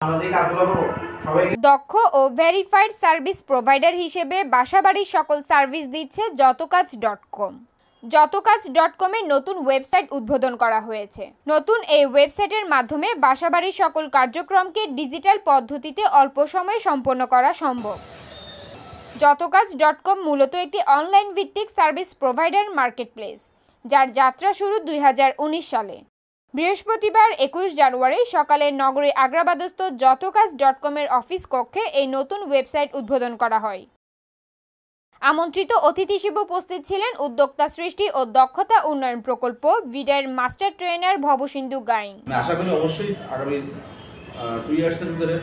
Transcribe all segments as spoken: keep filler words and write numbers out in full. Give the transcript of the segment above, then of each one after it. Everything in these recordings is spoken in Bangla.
দক্ষ ও ভেরিফাইড সার্ভিস প্রোভাইডার হিসেবে বাসাবাড়ির সকল সার্ভিস দিচ্ছে যতকাজ ডট কম। যতকাজ ডট কম এর নতুন ওয়েবসাইট উদ্বোধন করা হয়েছে। নতুন এই ওয়েবসাইটের মাধ্যমে বাসাবাড়ির সকল কার্যক্রমকে ডিজিটাল পদ্ধতিতে অল্প সময়ে সম্পন্ন করা সম্ভব। যতকাজ ডট কম মূলত একটি অনলাইন ভিত্তিক সার্ভিস প্রোভাইডার মার্কেটপ্লেস, যার যাত্রা শুরু দুই হাজার উনিশ সালে। বৃহস্পতিবার একুশ জানুয়ারি সকালে নগরীর আগ্রাবাদস্থ যতকাজ ডট কম এর অফিস কক্ষে এই নতুন ওয়েবসাইট উদ্বোধন করা হয়। আমন্ত্রিত অতিথি হিসেবে উপস্থিত ছিলেন উদ্যোক্তা সৃষ্টি ও দক্ষতা উন্নয়ন প্রকল্প ভিডার মাস্টার ট্রেনার ভবসিন্ধু গাইন। আশা করি অবশ্যই আগামী দুই ইয়ার্সের ভিতরে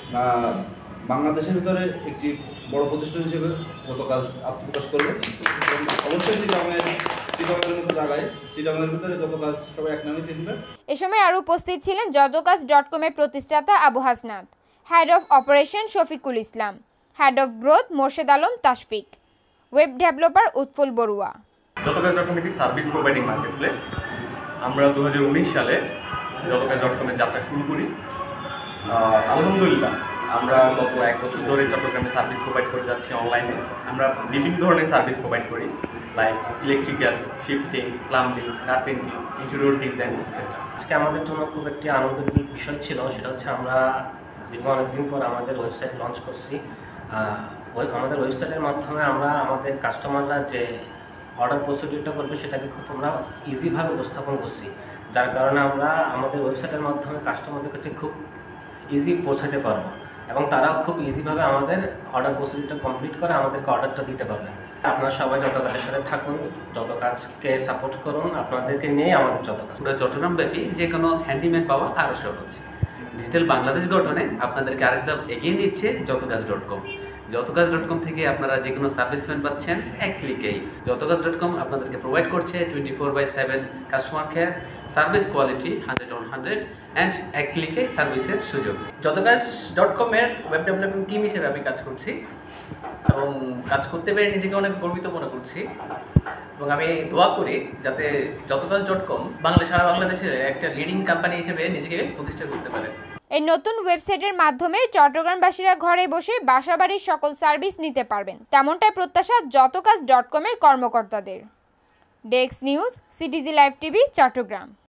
বাংলাদেশের ভিতরে একটি বড় প্রতিষ্ঠান হিসেবে যতকাজ আত্মপ্রকাশ করবে। অবশ্যই চিটাগংয়ের চিটাগংয়ের মতো জায়গায় চিটাগংয়ের ভিতরে যতকাজ সবাই এক নামে চিনবে। এ সময় আরও উপস্থিত ছিলেন যতকাজ ডট কম এর প্রতিষ্ঠাতা Abu Hasnat, head of operation Shafiqul Islam, head of growth Morshed Alam Tashfiq, web developer Utphul Barua. Jotokaj dot com একটি সার্ভিস প্রোভাইডিং মার্কেটপ্লেস। আমরা দু হাজার উনিশ সালে যতকাজ ডট কম এর যাত্রা শুরু করি। আলহামদুলিল্লাহ আমরা গত এক বছর ধরে চট্টগ্রামে সার্ভিস প্রোভাইড করে যাচ্ছি অনলাইনে। আমরা বিভিন্ন ধরনের সার্ভিস প্রোভাইড করি, like electrical, shifting, plumbing, carpenting, interior design etcetera. আজকে আমাদের জন্য খুব একটি আনন্দের বিষয় ছিল, সেটা হচ্ছে আমরা দীর্ঘ অনেকদিন পর আমাদের ওয়েবসাইট লঞ্চ করছি। আমাদের ওয়েবসাইটের মাধ্যমে আমরা আমাদের কাস্টমাররা যে অর্ডার প্রসিডিউরটা করবে সেটাকে খুব আমরা ইজিভাবে উপস্থাপন করছি, যার কারণে আমরা আমাদের ওয়েবসাইটের মাধ্যমে কাস্টমারদের কাছে খুব ইজি পৌঁছাতে পারবো এবং তারাও খুব ইজিভাবে আমাদের অর্ডার প্রসিডিউরটা কমপ্লিট করে আমাদেরকে অর্ডারটা দিতে পারবেন। আপনারা সবাই যত কাজের সাথে থাকুন, যত কাজকে সাপোর্ট করুন, আপনাদেরকে নিয়ে আমাদের যত কাজ। পুরো চট্টগ্রাম ব্যাপী যে কোনো হ্যান্ডিম্যান পাওয়া আরও সহজ। ডিজিটাল বাংলাদেশ গঠনে আপনাদেরকে আরেকটা এগিয়ে নিচ্ছে যতকাজ ডট কম। যতকাজ ডট কম থেকে আপনারা যে কোনো সার্ভিস প্ল্যান পাচ্ছেন এক ক্লিকেই। যতকাজ ডট কম আপনাদেরকে প্রোভাইড করছে twenty four by seven customer care, service quality hundred on hundred and এক ক্লিকে সার্ভিসের সুযোগ। যতকাজ ডট কম এর ওয়েব ডেভেলপমেন্ট টিম হিসেবে আমি কাজ করছি এবং কাজ করতে পেরে নিজেকে অনেক গর্বিত মনে করছি এবং আমি দোয়া করি যাতে যতকাজ ডট কম বাংলাদেশ সারা বাংলাদেশের একটা লিডিং কোম্পানি হিসেবে নিজেকে প্রতিষ্ঠা করতে পারে। এই নতুন ওয়েবসাইটের মাধ্যমে চট্টগ্রামবাসীরা ঘরে বসে বাসাবাড়ির সকল সার্ভিস নিতে পারবেন, তেমনটাই প্রত্যাশা যতকাজ ডট কম এর কর্মকর্তাদের। Desk news, CTG live TV, Chittagong.